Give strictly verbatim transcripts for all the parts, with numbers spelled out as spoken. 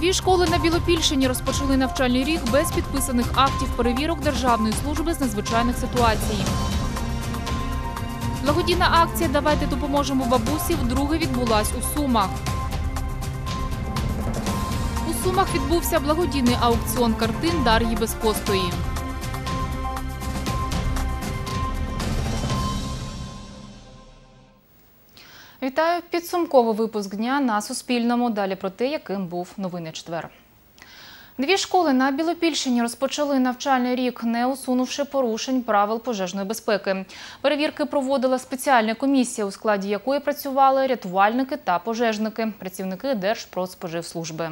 Дві школи на Білопільщині розпочали навчальний рік без підписаних актів перевірок Державної служби з надзвичайних ситуацій. Благодійна акція «Давайте допоможемо бабусі» вдруге відбулась у Сумах. У Сумах відбувся благодійний аукціон картин Дар'ї Безкостої. Вітаю! Підсумковий випуск дня на Суспільному. Далі про те, яким був новинний четвер. Дві школи на Білопільщині розпочали навчальний рік, не усунувши порушень правил пожежної безпеки. Перевірки проводила спеціальна комісія, у складі якої працювали рятувальники та пожежники, працівники Держпродспоживслужби.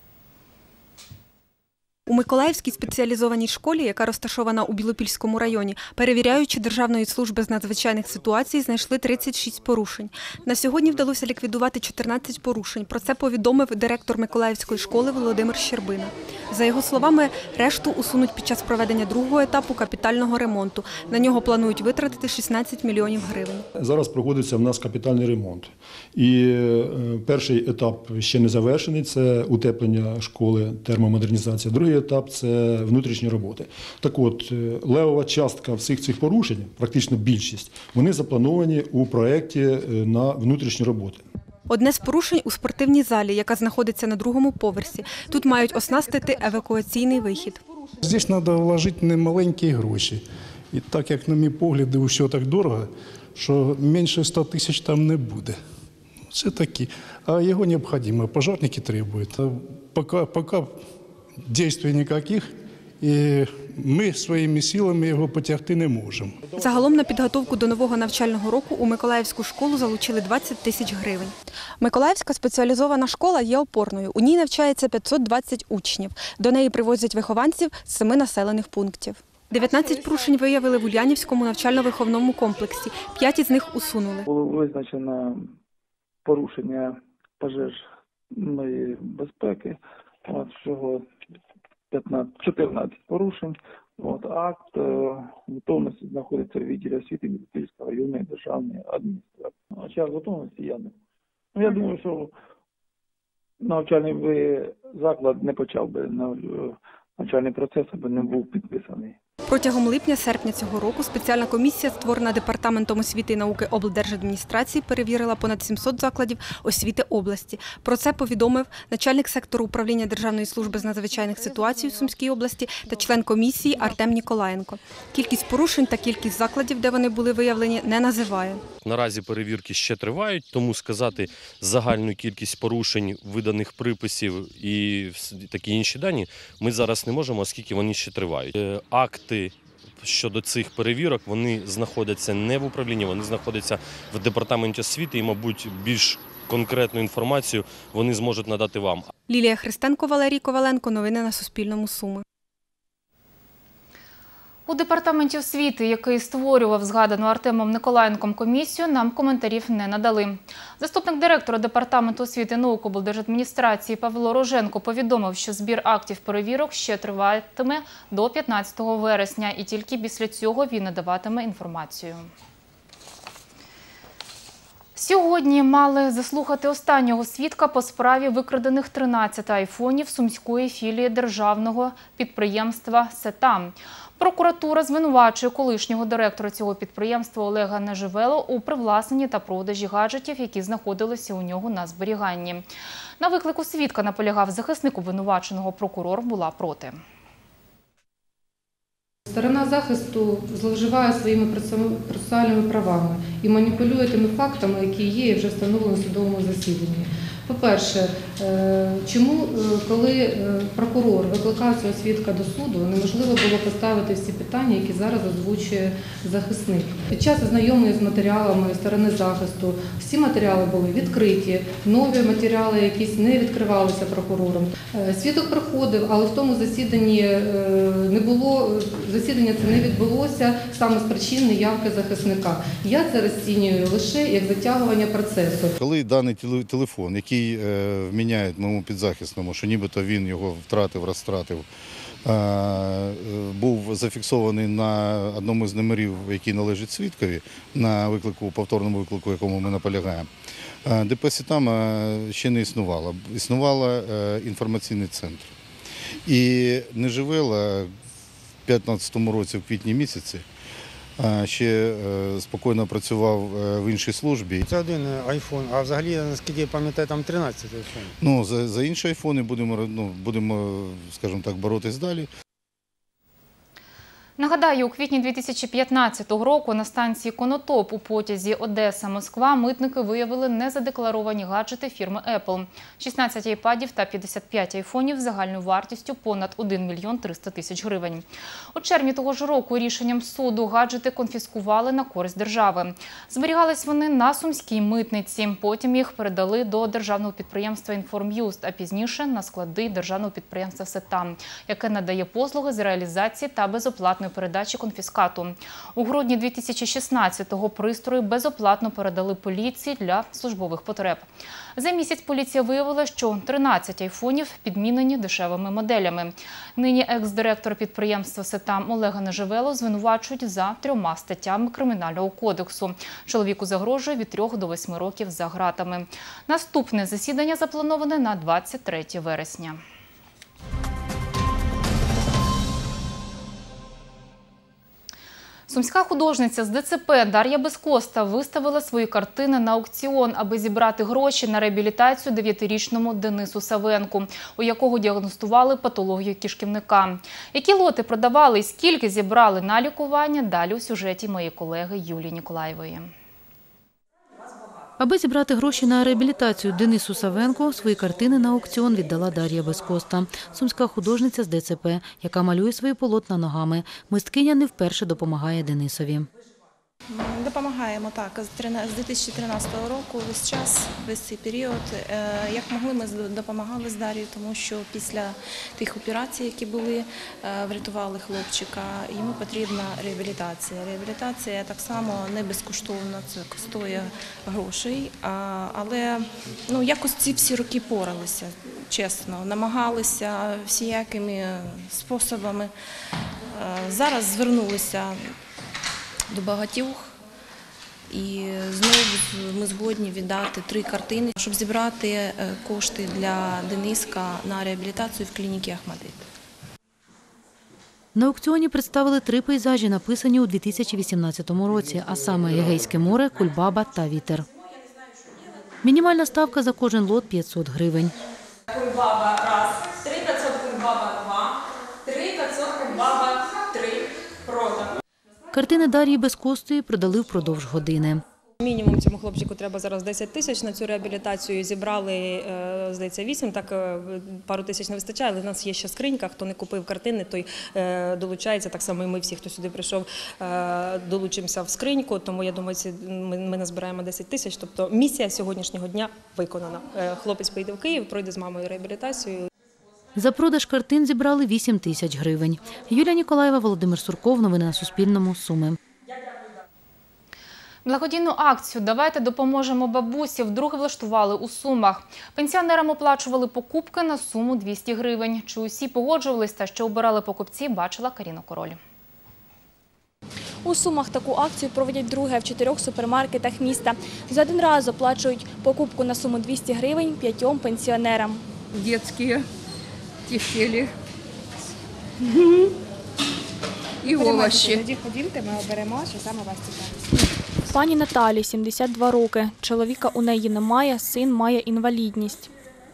У Миколаївській спеціалізованій школі, яка розташована у Білопільському районі, перевіряючи Державної служби з надзвичайних ситуацій, знайшли тридцять шість порушень. На сьогодні вдалося ліквідувати чотирнадцять порушень. Про це повідомив директор Миколаївської школи Володимир Щербина. За його словами, решту усунуть під час проведення другого етапу капітального ремонту. На нього планують витратити шістнадцять мільйонів гривень. Зараз проводиться в нас капітальний ремонт. І перший етап ще не завершений – це утеплення школи, термомодернізація. Другий етап – це внутрішні роботи. Так от, левова частка всіх цих порушень, практично більшість, вони заплановані у проєкті на внутрішні роботи. Одне з порушень у спортивній залі, яка знаходиться на другому поверсі. Тут мають оснастити евакуаційний вихід. Тут треба вложити немаленькі гроші. І так, як на мій погляд, все так дорого, що менше ста тисяч там не буде. Це такі. А його необхідно, пожежники требують. Поки, поки дій ніяких, і ми своїми силами його потягти не можемо. Загалом на підготовку до нового навчального року у Миколаївську школу залучили двадцять тисяч гривень. Миколаївська спеціалізована школа є опорною. У ній навчається п'ятсот двадцять учнів. До неї привозять вихованців з семи населених пунктів. дев'ятнадцять порушень виявили в Ульянівському навчально-виховному комплексі. П'ять із них усунули. Було визначено порушення пожежної безпеки. От, всього чотирнадцять порушень. От, акт е, готовності знаходиться в відділі освіти Білопільської районної державної адміністрації. А час готовності я не. Ну, я думаю, що навчальний би заклад не почав би навчальний процес, аби не був підписаний. Протягом липня-серпня цього року спеціальна комісія, створена Департаментом освіти і науки облдержадміністрації, перевірила понад сімсот закладів освіти області. Про це повідомив начальник сектору управління Державної служби з надзвичайних ситуацій у Сумській області та член комісії Артем Ніколаєнко. Кількість порушень та кількість закладів, де вони були виявлені, не називає. Наразі перевірки ще тривають, тому сказати загальну кількість порушень, виданих приписів і такі інші дані ми зараз не можемо, оскільки вони ще тривають. Акти щодо цих перевірок, вони знаходяться не в управлінні, вони знаходяться в департаменті освіти і, мабуть, більш конкретну інформацію вони зможуть надати вам. Лілія Христенко, Валерій Коваленко. Новини на Суспільному. Суми. У Департаменті освіти, який створював згадану Артемом Ніколаєнком комісію, нам коментарів не надали. Заступник директора Департаменту освіти і науки облдержадміністрації Павло Роженко повідомив, що збір актів перевірок ще триватиме до п'ятнадцятого вересня, і тільки після цього він надаватиме інформацію. Сьогодні мали заслухати останнього свідка по справі викрадених тринадцяти айфонів сумської філії державного підприємства «Сетам». Прокуратура звинувачує колишнього директора цього підприємства Олега Неживело у привласненні та продажі гаджетів, які знаходилися у нього на зберіганні. На виклику свідка наполягав захисник обвинуваченого, прокурор була проти. Сторона захисту зловживає своїми процесуальними правами і маніпулює тими фактами, які є і вже встановлені в судовому засіданні. По-перше, чому, коли прокурор викликав цього свідка до суду, неможливо було поставити всі питання, які зараз озвучує захисник. Під час ознайомлення з матеріалами сторони захисту всі матеріали були відкриті, нові матеріали якісь не відкривалися прокурором. Свідок приходив, але в тому засіданні не було, засідання це не відбулося саме з причин неявки захисника. Я це розцінюю лише як затягування процесу. Коли даний телефон, який вміняє моєму підзахисному, що нібито він його втратив, розтратив, був зафіксований на одному з номерів, який належить свідкові, на виклику, повторному виклику, якому ми наполягаємо, Де Пе Сетам ще не існувало. Існував інформаційний центр. І Неживела в дві тисячі п'ятнадцятому році, в квітні місяці, ще спокійно працював в іншій службі. Це один айфон, а взагалі, наскільки я пам'ятаю, там тринадцять айфонів. Ну, за, за інші айфони будемо, ну, будемо, скажімо так, боротись далі. Нагадаю, у квітні дві тисячі п'ятнадцятого року на станції «Конотоп» у потязі Одеса-Москва митники виявили незадекларовані гаджети фірми Apple. шістнадцять айпадів та п'ятдесят п'ять айфонів загальною вартістю понад один мільйон триста тисяч гривень. У червні того ж року рішенням суду гаджети конфіскували на користь держави. Зберігались вони на Сумській митниці. Потім їх передали до державного підприємства «Інформ'юст», а пізніше на склади державного підприємства «Сетам», яке надає послуги з реалізації та безоплатної передачі конфіскату. У грудні дві тисячі шістнадцятого пристрої безоплатно передали поліції для службових потреб. За місяць поліція виявила, що тринадцять айфонів підмінені дешевими моделями. Нині екс-директор підприємства «Сетам» Олега Неживелу звинувачують за трьома статтями Кримінального кодексу. Чоловіку загрожує від трьох до восьми років за ґратами. Наступне засідання заплановане на двадцять третє вересня. Сумська художниця з Де Це Пе Дар'я Безкоста виставила свої картини на аукціон, аби зібрати гроші на реабілітацію дев'ятирічному Денису Савенку, у якого діагностували патологію кишківника. Які лоти продавали і скільки зібрали на лікування – далі у сюжеті моєї колеги Юлії Ніколаєвої. Аби зібрати гроші на реабілітацію Денису Савенку, свої картини на аукціон віддала Дар'я Безкоста. Сумська художниця з Де Це Пе, яка малює свої полотна ногами. Мисткиня не вперше допомагає Денисові. Допомагаємо, так. З дві тисячі тринадцятого року весь час, весь цей період. Як могли, ми допомагали з Дар'єю, тому що після тих операцій, які були, врятували хлопчика, йому потрібна реабілітація. Реабілітація так само не безкоштовна, це коштує грошей, але ну, якось ці всі роки поралися, чесно, намагалися всіякими способами. Зараз звернулися до багатьох, і знову ми згодні віддати три картини, щоб зібрати кошти для Дениска на реабілітацію в клініці Ахмадит. На аукціоні представили три пейзажі, написані у дві тисячі вісімнадцятому році, а саме Егейське море, Кульбаба та Вітер. Мінімальна ставка за кожен лот – п'ятсот гривень. Кульбаба раз, три п'ятсот Кульбаба два, три п'ятсот Кульбаба три, продано. Картини Дар'ї Безкостої продали впродовж години. Мінімум цьому хлопчику треба зараз десять тисяч на цю реабілітацію. Зібрали, здається, вісім, так пару тисяч не вистачає, але в нас є ще скринька. Хто не купив картини, той долучається. Так само і ми всі, хто сюди прийшов, долучимося в скриньку. Тому, я думаю, ми назбираємо десять тисяч. Тобто місія сьогоднішнього дня виконана. Хлопець поїде в Київ, пройде з мамою реабілітацію. За продаж картин зібрали вісім тисяч гривень. Юлія Ніколаєва, Володимир Сурков. Новини на Суспільному. Суми. Благодійну акцію «Давайте допоможемо бабусі» вдруге влаштували у Сумах. Пенсіонерам оплачували покупки на суму двісті гривень. Чи усі погоджувались та що обирали покупці, бачила Каріна Король. У Сумах таку акцію проводять друге в чотирьох супермаркетах міста. За один раз оплачують покупку на суму двісті гривень п'ятьом пенсіонерам. Детские тефтели і овочі. Тоді ходімте, ми оберемо, що саме вас цікавить. Пані Наталі, сімдесят два роки. Чоловіка у неї немає, син має інвалідність.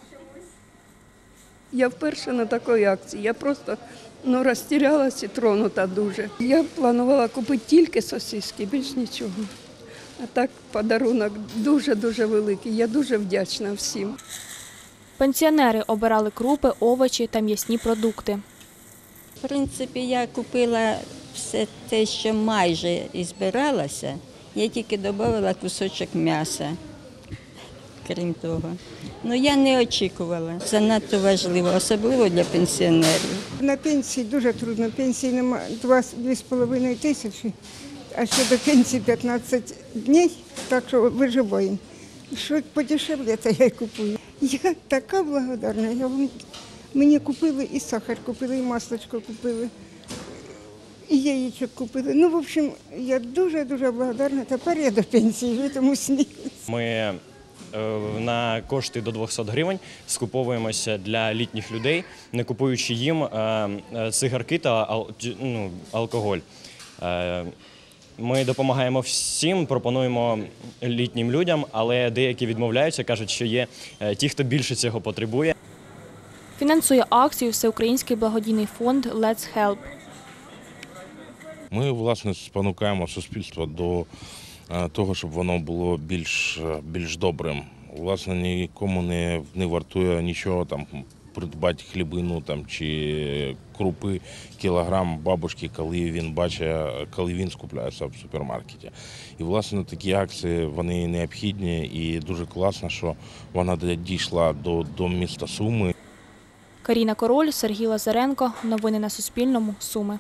Я вперше на такій акції. Я просто ну, розтірялася і тронута дуже. Я планувала купити тільки сосиски, більш нічого. А так подарунок дуже-дуже великий. Я дуже вдячна всім. Пенсіонери обирали крупи, овочі та м'ясні продукти. В принципі, я купила все те, що майже і збиралася. Я тільки додала кусочок м'яса, крім того. Ну, я не очікувала. Занадто важливо, особливо для пенсіонерів. На пенсії дуже трудно. Пенсії немає дві з половиною тисячі, а ще до пенсії п'ятнадцять днів, так що виживаємо. Що подешевле, це я й купую. Я така благодарна. Я вам... Мені купили і сахар купили, і масличко купили, і яєчок купили. Ну, в общем, я дуже-дуже благодарна. Тепер я до пенсії житиму сніг. Ми на кошти до двохсот гривень скуповуємося для літніх людей, не купуючи їм цигарки та ну, алкоголь. Ми допомагаємо всім, пропонуємо літнім людям, але деякі відмовляються, кажуть, що є ті, хто більше цього потребує. Фінансує акцію Всеукраїнський благодійний фонд «Let's Help». Ми, власне, спонукаємо суспільство до того, щоб воно було більш, більш добрим. Власне, нікому не, не вартує нічого там придбати хлібину там, чи крупи, кілограм бабушки, коли він бачить, коли він скупляється в супермаркеті. І, власне, такі акції, вони необхідні і дуже класно, що вона дійшла до, до міста Суми. Каріна Король, Сергій Лазаренко. Новини на Суспільному. Суми.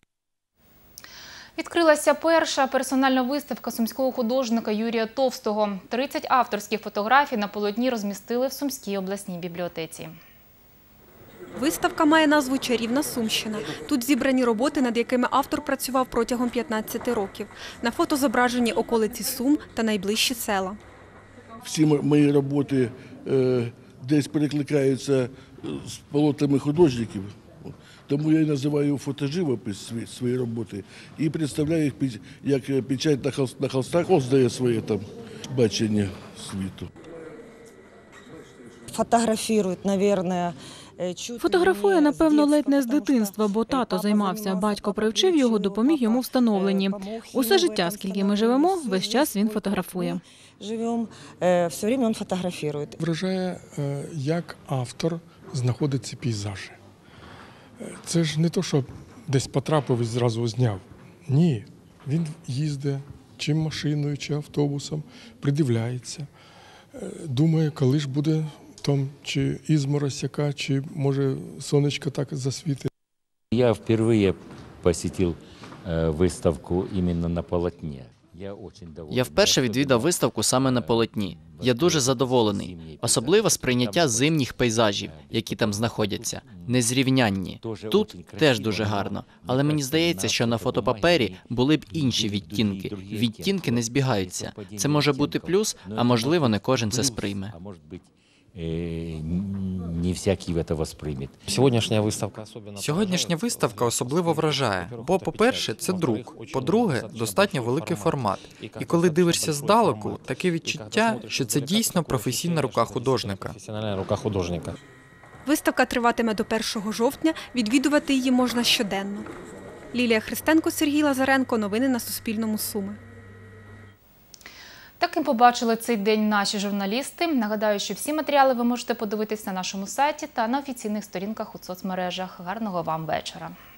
Відкрилася перша персональна виставка сумського художника Юрія Товстого. тридцять авторських фотографій на полотні розмістили в Сумській обласній бібліотеці. Виставка має назву «Чарівна Сумщина». Тут зібрані роботи, над якими автор працював протягом п'ятнадцяти років. На фото зображені околиці Сум та найближчі села. Всі мої роботи е, десь перекликаються з полотнами художників. Тому я і називаю фотоживопис свої роботи і представляю їх під, як печать на, холст, на холстах. Холст дає своє там бачення світу. Фотографують, мабуть, Фотографує, напевно, ледь не з дитинства, бо тато займався. Батько привчив його, допоміг йому в становленні. Усе життя, скільки ми живемо, весь час він фотографує. Живемо, все время він фотографує. Вражає, як автор знаходить ці пейзажі. Це ж не то, що десь потрапив і зразу зняв. Ні, він їздить чи машиною, чи автобусом, придивляється, думає, коли ж буде там, чи ізморозь яка, чи може сонечко так засвітить. Я вперше посетив виставку іменно на полотні. Я вперше відвідав виставку саме на полотні. Я дуже задоволений. Особливо сприйняття зимніх пейзажів, які там знаходяться. Незрівнянні. Тут теж дуже гарно. Але мені здається, що на фотопапері були б інші відтінки. Відтінки не збігаються. Це може бути плюс, а можливо не кожен це сприйме. Не всякий це сприйме. Сьогоднішня виставка особливо... Сьогоднішня виставка особливо вражає. Бо, по-перше, це друк. По-друге, достатньо великий формат. І коли дивишся здалеку, таке відчуття, що це дійсно професійна рука художника. Виставка триватиме до першого жовтня. Відвідувати її можна щоденно. Лілія Христенко, Сергій Лазаренко. Новини на Суспільному. Суми. Таким побачили цей день наші журналісти. Нагадаю, що всі матеріали ви можете подивитись на нашому сайті та на офіційних сторінках у соцмережах. Гарного вам вечора.